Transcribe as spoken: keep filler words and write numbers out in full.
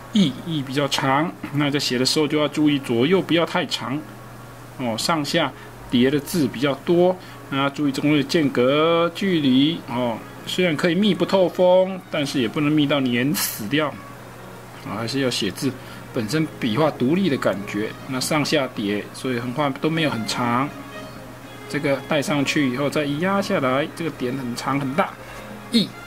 意意比较长，那在写的时候就要注意左右不要太长哦，上下叠的字比较多，那注意中间的间隔距离哦。虽然可以密不透风，但是也不能密到粘死掉啊，还是要写字本身笔画独立的感觉。那上下叠，所以横画都没有很长。这个带上去以后再压下来，这个点很长很大，意。